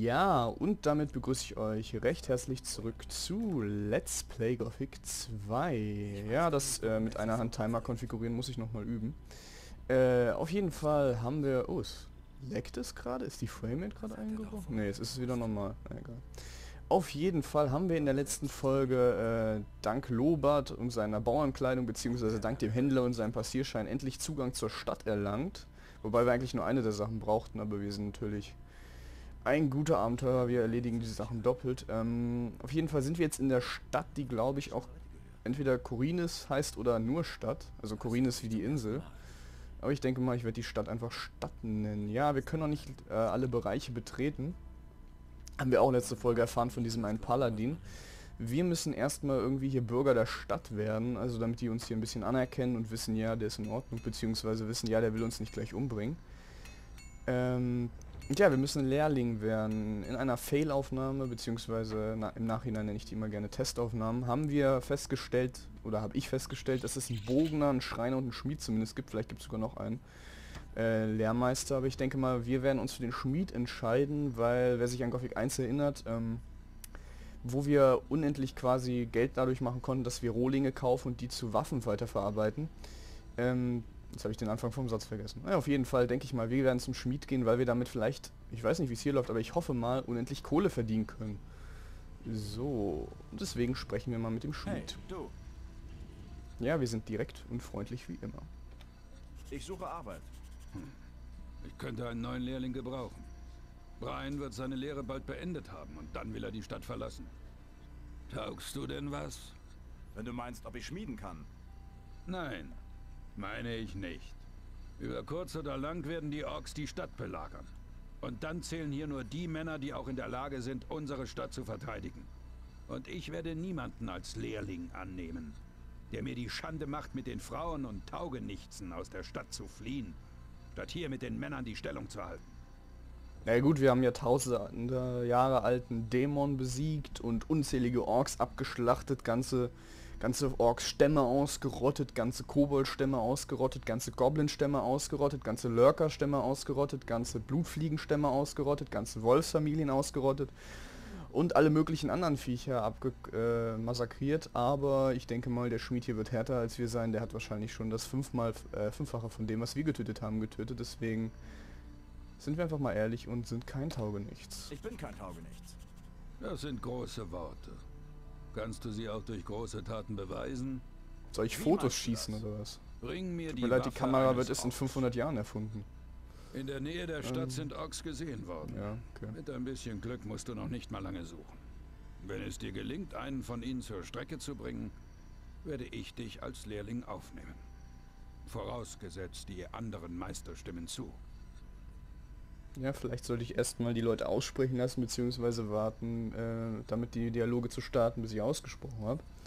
Ja, und damit begrüße ich euch recht herzlich zurück zu Let's Play Gothic 2. Ja, das mit einer Hand Timer konfigurieren muss ich nochmal üben. Auf jeden Fall haben wir... Oh, leckt es gerade? Ist die Framerate gerade eingebrochen? Ne, jetzt ist es wieder normal. Egal. Auf jeden Fall haben wir in der letzten Folge dank Lobart und seiner Bauernkleidung beziehungsweise dank dem Händler und seinem Passierschein endlich Zugang zur Stadt erlangt. Wobei wir eigentlich nur eine der Sachen brauchten, aber wir sind natürlich ein guter Abenteurer, wir erledigen diese Sachen doppelt. Auf jeden Fall sind wir jetzt in der Stadt, die glaube ich auch entweder Khorinis heißt oder nur Stadt. Also Khorinis wie die Insel. Aber ich denke mal, ich werde die Stadt einfach Stadt nennen. Ja, wir können noch nicht alle Bereiche betreten. Haben wir auch letzte Folge erfahren von diesem einen Paladin. Wir müssen erstmal irgendwie hier Bürger der Stadt werden, also damit die uns hier ein bisschen anerkennen und wissen, ja, der ist in Ordnung, beziehungsweise wissen, ja, der will uns nicht gleich umbringen. Ja, wir müssen Lehrling werden. In einer Fail-Aufnahme, beziehungsweise im Nachhinein nenne ich die immer gerne Testaufnahmen, haben wir festgestellt, oder habe ich festgestellt, dass es einen Bogner, einen Schreiner und einen Schmied zumindest gibt. Vielleicht gibt es sogar noch einen Lehrmeister, aber ich denke mal, wir werden uns für den Schmied entscheiden, weil, wer sich an Gothic 1 erinnert, wo wir unendlich quasi Geld dadurch machen konnten, dass wir Rohlinge kaufen und die zu Waffen weiterverarbeiten. Jetzt habe ich den Anfang vom Satz vergessen. Ja, auf jeden Fall denke ich mal, wir werden zum Schmied gehen, weil wir damit vielleicht, ich weiß nicht wie es hier läuft, aber ich hoffe mal, unendlich Kohle verdienen können. So, und deswegen sprechen wir mal mit dem Schmied. Hey, du. Ja, wir sind direkt und freundlich wie immer. Ich suche Arbeit. Ich könnte einen neuen Lehrling gebrauchen. Brian wird seine Lehre bald beendet haben und dann will er die Stadt verlassen. Taugst du denn was? Wenn du meinst, ob ich schmieden kann. Nein, meine ich nicht. Über kurz oder lang werden die Orks die Stadt belagern. Und dann zählen hier nur die Männer, die auch in der Lage sind, unsere Stadt zu verteidigen. Und ich werde niemanden als Lehrling annehmen, der mir die Schande macht, mit den Frauen und Taugenichtsen aus der Stadt zu fliehen, statt hier mit den Männern die Stellung zu halten. Na ja, gut, wir haben ja tausende Jahre alten Dämon besiegt und unzählige Orks abgeschlachtet, ganze Orks-Stämme ausgerottet, ganze Kobold-Stämme ausgerottet, ganze Goblin-Stämme ausgerottet, ganze Lurker-Stämme ausgerottet, ganze Blutfliegen-Stämme ausgerottet, ganze Wolfsfamilien ausgerottet und alle möglichen anderen Viecher massakriert, aber ich denke mal, der Schmied hier wird härter als wir sein, der hat wahrscheinlich schon das fünffache von dem, was wir getötet haben, getötet, deswegen sind wir einfach mal ehrlich und sind kein Taugenichts. Ich bin kein Taugenichts. Das sind große Worte. Kannst du sie auch durch große Taten beweisen? Soll ich Wie Fotos meinst du schießen das? oder was? Bring mir Tut die mir leid, die Waffe Kamera eines wird erst in Orks. 500 Jahren erfunden. In der Nähe der Stadt sind Orks gesehen worden. Ja, okay. Mit ein bisschen Glück musst du noch nicht mal lange suchen. Wenn es dir gelingt, einen von ihnen zur Strecke zu bringen, werde ich dich als Lehrling aufnehmen. Vorausgesetzt, die anderen Meister stimmen zu. Ja, vielleicht sollte ich erstmal die Leute aussprechen lassen, beziehungsweise warten, damit die Dialoge zu starten, bis ich ausgesprochen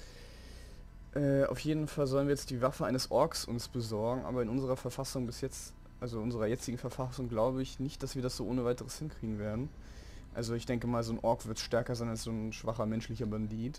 habe. Auf jeden Fall sollen wir jetzt die Waffe eines Orks uns besorgen, aber in unserer Verfassung bis jetzt, also unserer jetzigen Verfassung, glaube ich nicht, dass wir das so ohne weiteres hinkriegen werden. Also ich denke mal, so ein Ork wird stärker sein als so ein schwacher menschlicher Bandit.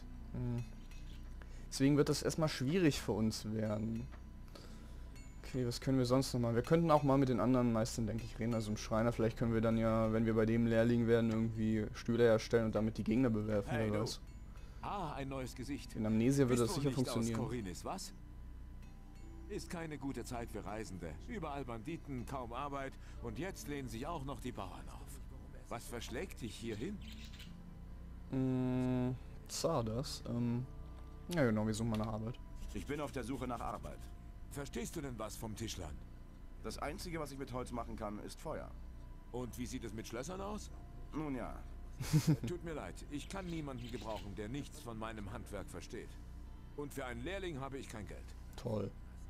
Deswegen wird das erstmal schwierig für uns werden. Okay, was können wir sonst noch mal? Wir könnten auch mal mit den anderen Meistern, denke ich, reden. Also im Schreiner, vielleicht können wir dann ja, wenn wir bei dem Lehrling werden, irgendwie Stühle herstellen und damit die Gegner bewerfen Hey, oder du. was. Ah, ein neues Gesicht. In Amnesia würde Bist das wohl sicher nicht aus funktionieren. Khorinis, was? Ist keine gute Zeit für Reisende. Überall Banditen, kaum Arbeit und jetzt lehnen sich auch noch die Bauern auf. Was verschlägt dich hierhin? Zardas, ja genau, wir suchen mal nach Arbeit. Ich bin auf der Suche nach Arbeit. Verstehst du denn was vom Tischlern? Das Einzige, was ich mit Holz machen kann, ist Feuer. Und wie sieht es mit Schlössern aus? Nun ja. Tut mir leid, ich kann niemanden gebrauchen, der nichts von meinem Handwerk versteht. Und für einen Lehrling habe ich kein Geld. Toll.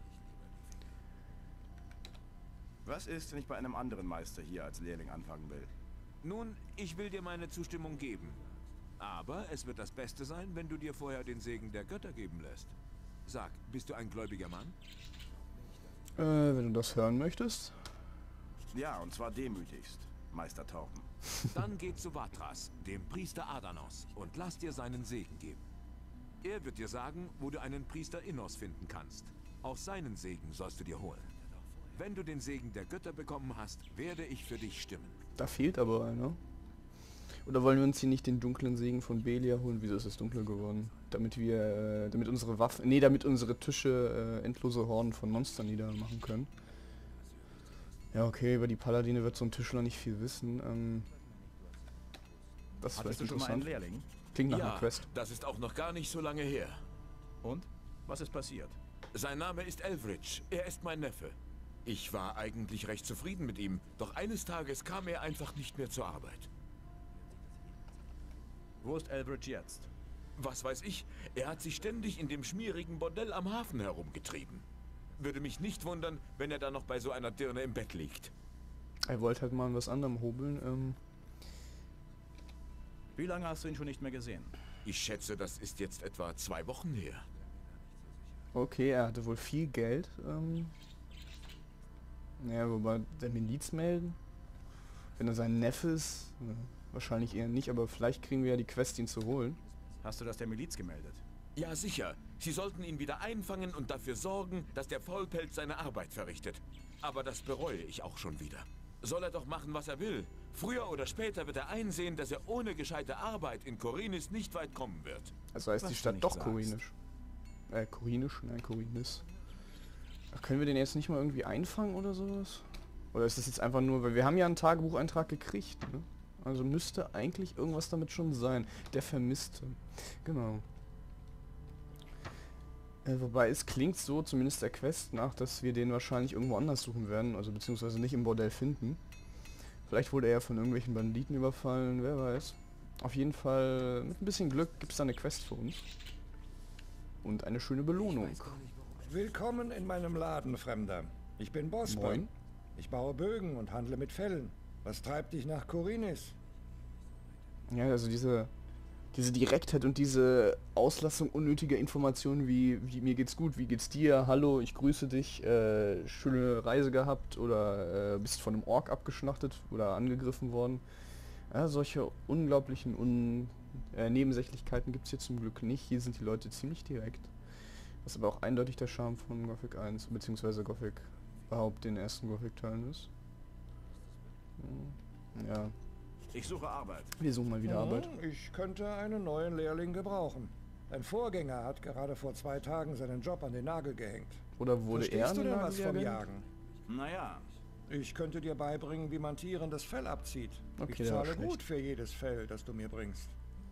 Was ist, wenn ich bei einem anderen Meister hier als Lehrling anfangen will? Nun, ich will dir meine Zustimmung geben. Aber es wird das Beste sein, wenn du dir vorher den Segen der Götter geben lässt. Sag, bist du ein gläubiger Mann? Wenn du das hören möchtest. Ja, und zwar demütigst, Meister Tauben. Dann geh zu Vatras, dem Priester Adanos, und lass dir seinen Segen geben. Er wird dir sagen, wo du einen Priester Innos finden kannst. Auch seinen Segen sollst du dir holen. Wenn du den Segen der Götter bekommen hast, werde ich für dich stimmen. Da fehlt aber einer. Oder wollen wir uns hier nicht den dunklen Segen von Belia holen? Wieso ist es dunkler geworden? Damit wir, damit unsere Waffen, nee, damit unsere Tische endlose Horden von Monstern niedermachen können. Ja, okay, über die Paladine wird so ein Tischler nicht viel wissen. Das ist vielleicht Hattest du schon mal einen interessant. Lehrling? Klingt nach einer Ja, Quest. das ist auch noch gar nicht so lange her. Und? Was ist passiert? Sein Name ist Elfridge. Er ist mein Neffe. Ich war eigentlich recht zufrieden mit ihm, doch eines Tages kam er einfach nicht mehr zur Arbeit. Wo ist Elbridge jetzt? Was weiß ich, er hat sich ständig in dem schmierigen Bordell am Hafen herumgetrieben. Würde mich nicht wundern, wenn er da noch bei so einer Dirne im Bett liegt. Er wollte halt mal an was anderem hobeln. Wie lange hast du ihn schon nicht mehr gesehen? Ich schätze, das ist jetzt etwa 2 Wochen her. Okay, er hatte wohl viel Geld. Ja, wobei der Miliz melden. Wenn er sein Neffe ist, wahrscheinlich eher nicht, aber vielleicht kriegen wir ja die Quest, ihn zu holen. Hast du das der Miliz gemeldet? Ja, sicher. Sie sollten ihn wieder einfangen und dafür sorgen, dass der Faulpelz seine Arbeit verrichtet. Aber das bereue ich auch schon wieder. Soll er doch machen, was er will. Früher oder später wird er einsehen, dass er ohne gescheite Arbeit in Korinis nicht weit kommen wird. Also heißt Was die du Stadt nicht doch sagst. Korinisch. Korinisch? Nein, Korinis. Ach, können wir den jetzt nicht mal irgendwie einfangen oder sowas? Oder ist das jetzt einfach nur, weil wir haben ja einen Tagebucheintrag gekriegt, ne? Also müsste eigentlich irgendwas damit schon sein. Der Vermisste. Genau. Wobei es klingt so, zumindest der Quest nach, dass wir den wahrscheinlich irgendwo anders suchen werden, also beziehungsweise nicht im Bordell finden. Vielleicht wurde er ja von irgendwelchen Banditen überfallen, wer weiß. Auf jeden Fall, mit ein bisschen Glück gibt es da eine Quest für uns. Und eine schöne Belohnung. Willkommen in meinem Laden, Fremder. Ich bin Bosper. Moin. Ich baue Bögen und handle mit Fellen. Was treibt dich nach Korinis? Ja, also diese Direktheit und diese Auslassung unnötiger Informationen wie mir geht's gut, wie geht's dir, hallo, ich grüße dich, schöne Reise gehabt oder bist von einem Ork abgeschlachtet oder angegriffen worden. Ja, solche unglaublichen Nebensächlichkeiten gibt es hier zum Glück nicht. Hier sind die Leute ziemlich direkt. Was aber auch eindeutig der Charme von Gothic 1 bzw. Gothic überhaupt den ersten Gothic-Teilen ist. Ja, Ich suche Arbeit. wir suchen mal wieder Arbeit. Ich könnte einen neuen Lehrling gebrauchen. Dein Vorgänger hat gerade vor 2 Tagen seinen Job an den Nagel gehängt. Oder wurde er Verstehst du an denn den was Nagel vom gehängt? Jagen? Naja, Ich könnte dir beibringen, wie man Tieren das Fell abzieht. Okay, Ich der war zahle schlecht. gut für jedes Fell, das du mir bringst.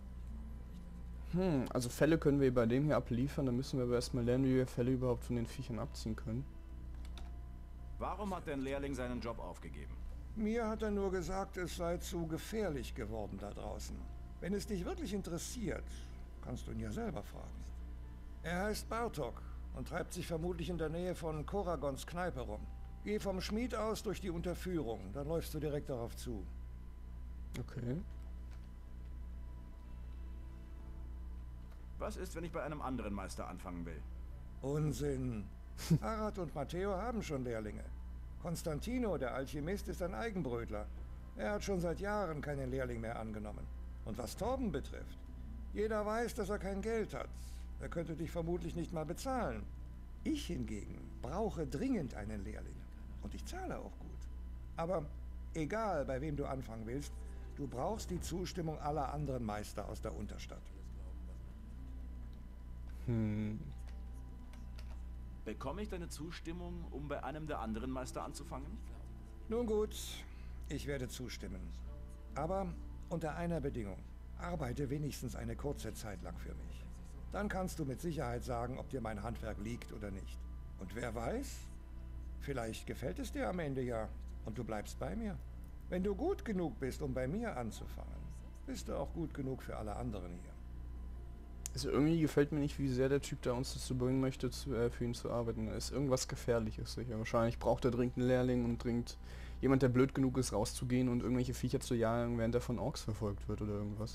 Also Fälle können wir bei dem hier abliefern, dann müssen wir aber erstmal lernen, wie wir Fälle überhaupt von den Viechern abziehen können. warum hat dein Lehrling seinen Job aufgegeben? Mir hat er nur gesagt, es sei zu gefährlich geworden da draußen. Wenn es dich wirklich interessiert, kannst du ihn ja selber fragen. Er heißt Bartok und treibt sich vermutlich in der Nähe von Koragons Kneipe rum. Geh vom Schmied aus durch die Unterführung, dann läufst du direkt darauf zu. Okay. Was ist, wenn ich bei einem anderen Meister anfangen will? Unsinn. Harald und Matteo haben schon Lehrlinge. Konstantino, der Alchemist, ist ein Eigenbrötler. Er hat schon seit Jahren keinen Lehrling mehr angenommen. Und was Torben betrifft, jeder weiß, dass er kein Geld hat. Er könnte dich vermutlich nicht mal bezahlen. Ich hingegen brauche dringend einen Lehrling. Und ich zahle auch gut. Aber egal, bei wem du anfangen willst, du brauchst die Zustimmung aller anderen Meister aus der Unterstadt. Bekomme ich deine Zustimmung, um bei einem der anderen Meister anzufangen? Nun gut, ich werde zustimmen. Aber unter einer Bedingung. Arbeite wenigstens eine kurze Zeit lang für mich. Dann kannst du mit Sicherheit sagen, ob dir mein Handwerk liegt oder nicht. Und wer weiß, vielleicht gefällt es dir am Ende ja und du bleibst bei mir. Wenn du gut genug bist, um bei mir anzufangen, bist du auch gut genug für alle anderen hier. Also irgendwie gefällt mir nicht, wie sehr der Typ da uns dazu bringen möchte, für ihn zu arbeiten. Da ist irgendwas Gefährliches sicher. Wahrscheinlich braucht er dringend einen Lehrling und dringend jemand, der blöd genug ist, rauszugehen und irgendwelche Viecher zu jagen, während er von Orks verfolgt wird oder irgendwas.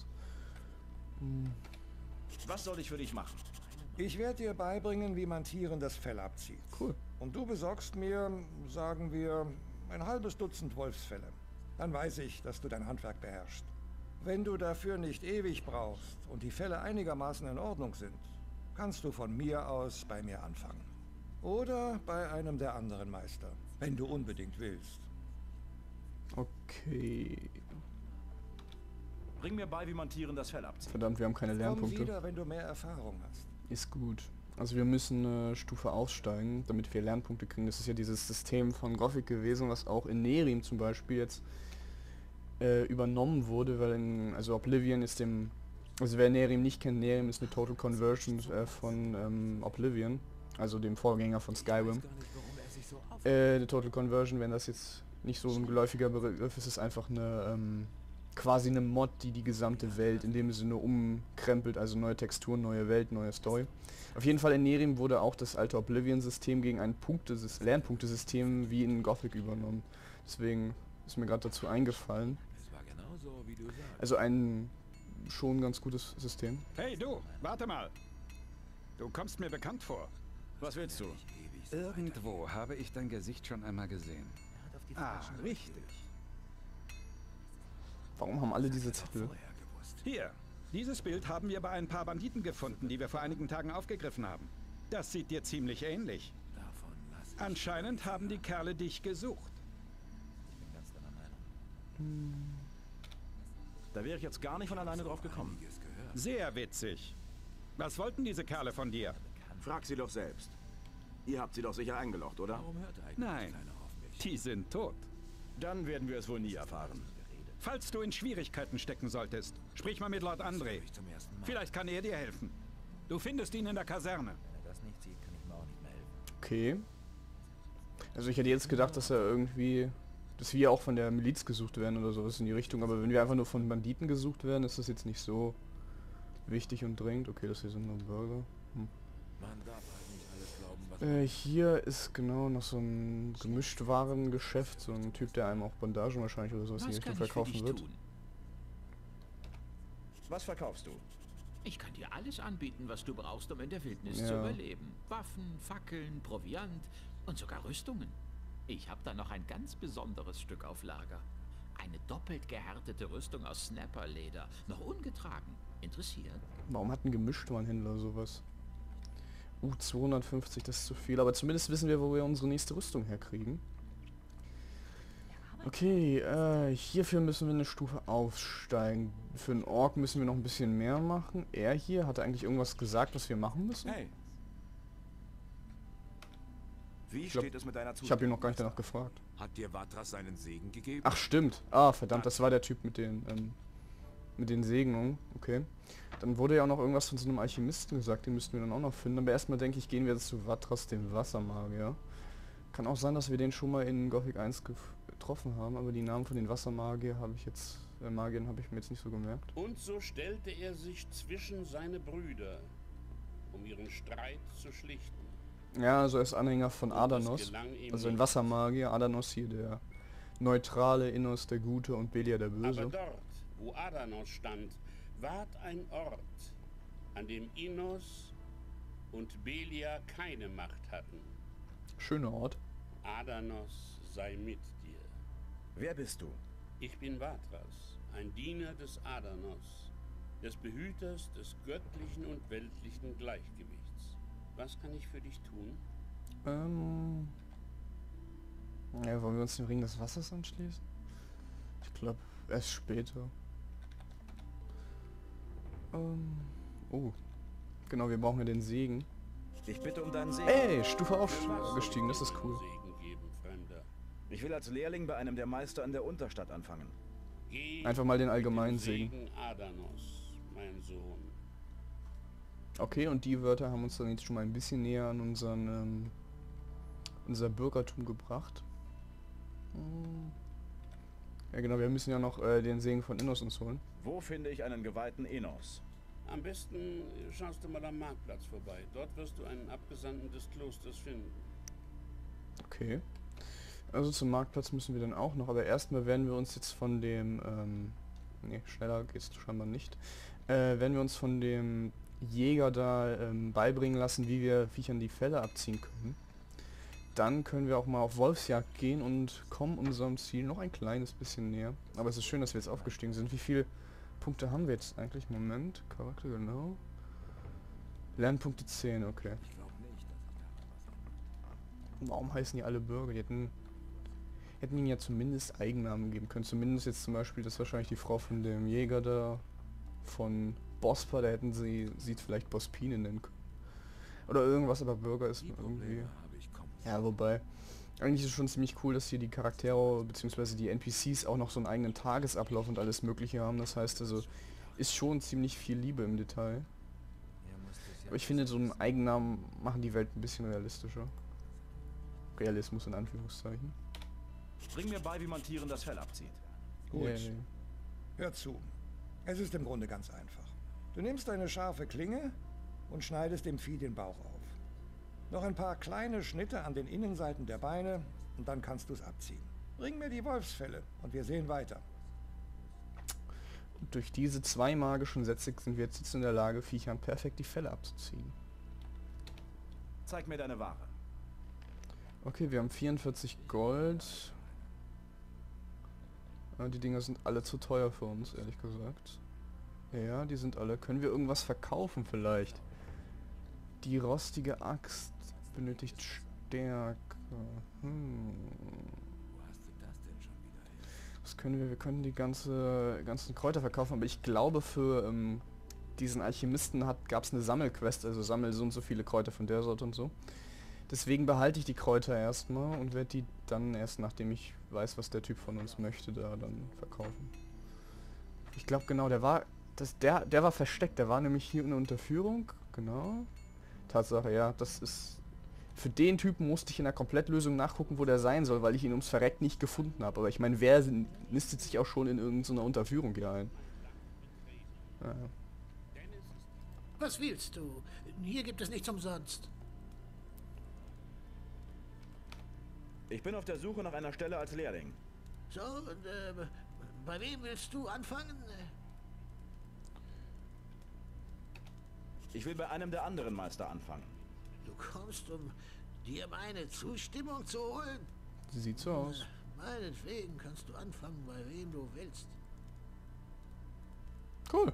Was soll ich für dich machen? Ich werde dir beibringen, wie man Tieren das Fell abzieht. Cool. Und du besorgst mir, sagen wir, ein halbes Dutzend Wolfsfelle. Dann weiß ich, dass du dein Handwerk beherrschst. Wenn du dafür nicht ewig brauchst und die Fälle einigermaßen in Ordnung sind, kannst du von mir aus bei mir anfangen. Oder bei einem der anderen Meister, wenn du unbedingt willst. Okay. Bring mir bei, wie man Tieren das Fell abzieht. Verdammt, wir haben keine Komm Lernpunkte. wieder, wenn du mehr Erfahrung hast. Ist gut. Also wir müssen eine Stufe aufsteigen, damit wir Lernpunkte kriegen. Das ist ja dieses System von Gothic gewesen, was auch in Nerim zum Beispiel jetzt übernommen wurde, weil also Oblivion ist also wer Nerim nicht kennt, Nerim ist eine Total Conversion von Oblivion, also dem Vorgänger von Skyrim. Eine Total Conversion, wenn das jetzt nicht so ein geläufiger Begriff ist, ist einfach eine quasi eine Mod, die die gesamte Welt in dem Sinne umkrempelt, also neue Texturen, neue Welt, neue Story. Auf jeden Fall in Nerim wurde auch das alte Oblivion-System gegen ein Lernpunktesystem wie in Gothic übernommen. Deswegen ist mir gerade dazu eingefallen. Also ein schon ganz gutes System. Hey du, warte mal. Du kommst mir bekannt vor. Was willst du? Irgendwo habe ich dein Gesicht schon einmal gesehen. Ah, richtig. Warum haben alle diese Zettel? Hier, dieses Bild haben wir bei ein paar Banditen gefunden, die wir vor einigen Tagen aufgegriffen haben. Das sieht dir ziemlich ähnlich. Anscheinend haben die Kerle dich gesucht. Da wäre ich jetzt gar nicht von alleine drauf gekommen. Sehr witzig. Was wollten diese Kerle von dir? Frag sie doch selbst. Ihr habt sie doch sicher eingelocht, oder? Nein, die sind tot. Dann werden wir es wohl nie erfahren. Falls du in Schwierigkeiten stecken solltest, sprich mal mit Lord André. Vielleicht kann er dir helfen. Du findest ihn in der Kaserne. Okay. Also ich hätte jetzt gedacht, dass dass wir auch von der Miliz gesucht werden oder sowas in die Richtung, aber wenn wir einfach nur von Banditen gesucht werden, ist das jetzt nicht so wichtig und dringend. Okay, das hier sind nur Burger. Hier ist genau noch so ein Gemischtwarengeschäft, so ein Typ, der einem auch Bandagen wahrscheinlich oder sowas in die Richtung verkaufen wird. Was verkaufst du? Ich kann dir alles anbieten, was du brauchst, um in der Wildnis Ja. zu überleben. Waffen, Fackeln, Proviant und sogar Rüstungen. Ich habe da noch ein ganz besonderes Stück auf Lager. Eine doppelt gehärtete Rüstung aus Snapperleder, noch ungetragen. Interessiert? Warum hat ein Gemischtwarenhändler sowas? 250, das ist zu viel, aber zumindest wissen wir, wo wir unsere nächste Rüstung herkriegen. Okay, hierfür müssen wir eine Stufe aufsteigen. Für einen Ork müssen wir noch ein bisschen mehr machen. Er hier hat eigentlich irgendwas gesagt, was wir machen müssen? Hey. Wie Ich glaub, steht es mit deiner Ich habe ihn noch gar nicht danach gefragt. Hat dir Vatras seinen Segen gegeben? Ach stimmt. Ah, verdammt, das war der Typ mit den Segnungen. Okay. Dann wurde ja auch noch irgendwas von so einem Alchemisten gesagt, den müssten wir dann auch noch finden. Aber erstmal denke ich, gehen wir jetzt zu Vatras, dem Wassermagier. Kann auch sein, dass wir den schon mal in Gothic 1 getroffen haben, aber die Namen von den Wassermagiern habe ich mir jetzt nicht so gemerkt. Und so stellte er sich zwischen seine Brüder, um ihren Streit zu schlichten. Ja, also er ist Anhänger von Und das Adanos, gelang ihm also ein nicht. Wassermagier. Adanos hier der neutrale, Innos der Gute und Belia der Böse. Aber dort, wo Adanos stand, ward ein Ort, an dem Innos und Belia keine Macht hatten. Schöner Ort. Adanos sei mit dir. Wer bist du? Ich bin Vatras, ein Diener des Adanos, des Behüters des göttlichen und weltlichen Gleichgewichts. Was kann ich für dich tun? Ja, wollen wir uns dem Ring des Wassers anschließen? Ich glaube, erst später. Oh. Genau, wir brauchen ja den Segen. Ich bitte um deinen Segen. Ey, Stufe aufgestiegen, das ist cool. Segen geben, Fremder. Ich will als Lehrling bei einem der Meister in der Unterstadt anfangen. Geh Einfach mal den mit dem allgemeinen Segen. Adanos, mein Sohn. Okay, und die Wörter haben uns dann jetzt schon mal ein bisschen näher an unser Bürgertum gebracht. Ja genau, wir müssen ja noch den Segen von Innos uns holen. Wo finde ich einen geweihten Enos? Am besten schaust du mal am Marktplatz vorbei. Dort wirst du einen Abgesandten des Klosters finden. Okay. Also zum Marktplatz müssen wir dann auch noch, aber erstmal werden wir uns jetzt von dem, nee, schneller geht's scheinbar nicht, werden wir uns von dem Jäger da beibringen lassen, wie wir Viechern die Felle abziehen können. Dann können wir auch mal auf Wolfsjagd gehen und kommen unserem Ziel noch ein kleines bisschen näher. Aber es ist schön, dass wir jetzt aufgestiegen sind. Wie viele Punkte haben wir jetzt eigentlich? Moment, Charakter, genau. Lernpunkte 10, okay. Ich glaube nicht, dass ich daran was ändern kann. Warum heißen die alle Bürger? Die hätten ihm ja zumindest Eigennamen geben können. Zumindest jetzt zum Beispiel, das ist wahrscheinlich die Frau von dem Jäger da, von Bospa, da hätten sie vielleicht Bospine nennen können. Oder irgendwas, aber Bürger ist irgendwie... Ja, wobei... Eigentlich ist es schon ziemlich cool, dass hier die Charaktere bzw. die NPCs auch noch so einen eigenen Tagesablauf und alles mögliche haben. Das heißt also, ist schon ziemlich viel Liebe im Detail. Aber ich finde, so einen Eigennamen machen die Welt ein bisschen realistischer. Realismus in Anführungszeichen. Bring mir bei, wie man Tieren das Fell abzieht. Gut. Yeah. Hör zu. Es ist im Grunde ganz einfach. Du nimmst eine scharfe Klinge und schneidest dem Vieh den Bauch auf. Noch ein paar kleine Schnitte an den Innenseiten der Beine und dann kannst du es abziehen. Bring mir die Wolfsfelle und wir sehen weiter. Und durch diese 2 magischen Sätze sind wir jetzt in der Lage, Viechern perfekt die Felle abzuziehen. Zeig mir deine Ware. Okay, wir haben 44 Gold. Ja, die Dinger sind alle zu teuer für uns, ehrlich gesagt. Ja, die sind alle... Können wir irgendwas verkaufen vielleicht? Die rostige Axt benötigt Stärke. Was können wir? Wir können die ganzen Kräuter verkaufen, aber ich glaube für diesen Alchemisten gab es eine Sammelquest, also sammel so und so viele Kräuter von der Sorte und so. Deswegen behalte ich die Kräuter erstmal und werde die dann erst, nachdem ich weiß, was der Typ von uns möchte, da dann verkaufen. Ich glaube genau, der war versteckt, der war nämlich hier in der Unterführung, genau. Tatsache, ja, das ist... Für den Typen musste ich in der Komplettlösung nachgucken, wo der sein soll, weil ich ihn ums Verreck nicht gefunden habe. Aber ich meine, wer nistet sich auch schon in irgendeiner Unterführung hier ein? Ja. Was willst du? Hier gibt es nichts umsonst. Ich bin auf der Suche nach einer Stelle als Lehrling. So, und bei wem willst du anfangen? Ich will bei einem der anderen Meister anfangen. Du kommst, um dir meine Zustimmung zu holen? Sieht so aus. Meinetwegen kannst du anfangen, bei wem du willst. Cool.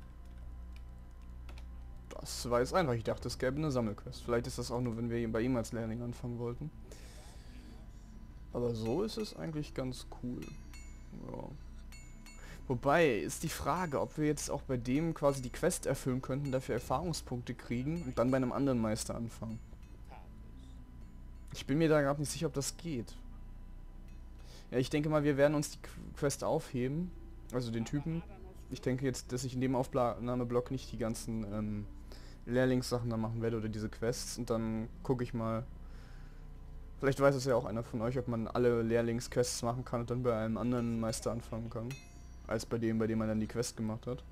Das war jetzt einfach. Ich dachte, es gäbe eine Sammelquest. Vielleicht ist das auch nur, wenn wir bei ihm als Lehrling anfangen wollten. Aber so ist es eigentlich ganz cool. Ja. Wobei, ist die Frage, ob wir jetzt auch bei dem quasi die Quest erfüllen könnten, dafür Erfahrungspunkte kriegen und dann bei einem anderen Meister anfangen. Ich bin mir da gerade nicht sicher, ob das geht. Ja, ich denke mal, wir werden uns die Quest aufheben. Also den Typen. Ich denke jetzt, dass ich in dem Aufnahmeblock nicht die ganzen Lehrlingssachen da machen werde oder diese Quests. Und dann gucke ich mal. Vielleicht weiß es ja auch einer von euch, ob man alle Lehrlingsquests machen kann und dann bei einem anderen Meister anfangen kann. Als bei dem man dann die Quest gemacht hat.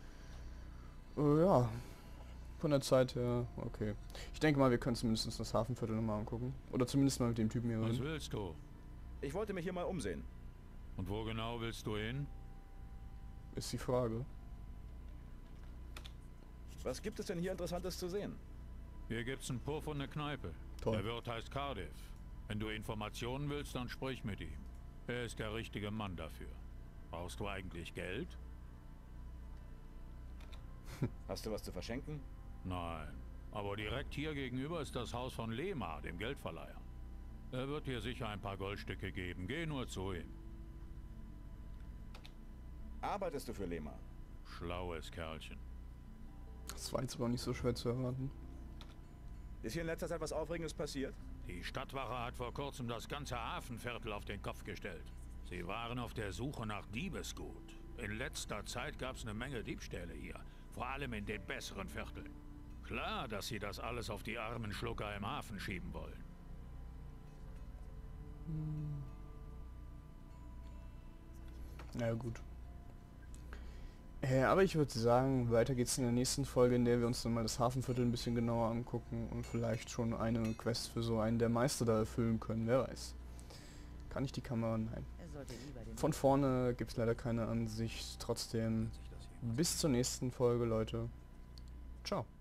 Ja. Von der Zeit her, okay. Ich denke mal, wir können zumindest das Hafenviertel nochmal angucken. Oder zumindest mal mit dem Typen hier Was hin. willst du? Ich wollte mich hier mal umsehen. Und wo genau willst du hin? Ist die Frage. Was gibt es denn hier Interessantes zu sehen? Hier gibt's einen Puff und eine Kneipe. Toll. Der Wirt heißt Cardiff. Wenn du Informationen willst, dann sprich mit ihm. Er ist der richtige Mann dafür. Brauchst du eigentlich Geld? Hast du was zu verschenken? Nein. Aber direkt hier gegenüber ist das Haus von Lema, dem Geldverleiher. Er wird dir sicher ein paar Goldstücke geben. Geh nur zu ihm. Arbeitest du für Lema? Schlaues Kerlchen. Das war jetzt aber nicht so schwer zu erwarten. Ist hier in letzter Zeit was Aufregendes passiert? Die Stadtwache hat vor kurzem das ganze Hafenviertel auf den Kopf gestellt. Sie waren auf der Suche nach Diebesgut. In letzter Zeit gab es eine Menge Diebstähle hier. Vor allem in den besseren Vierteln. Klar, dass sie das alles auf die armen Schlucker im Hafen schieben wollen. Na gut. Aber ich würde sagen, weiter geht's in der nächsten Folge, in der wir uns dann mal das Hafenviertel ein bisschen genauer angucken und vielleicht schon eine Quest für so einen der Meister da erfüllen können, wer weiß. Kann ich die Kamera? Nein. Von vorne gibt es leider keine Ansicht, trotzdem bis zur nächsten Folge, Leute. Ciao.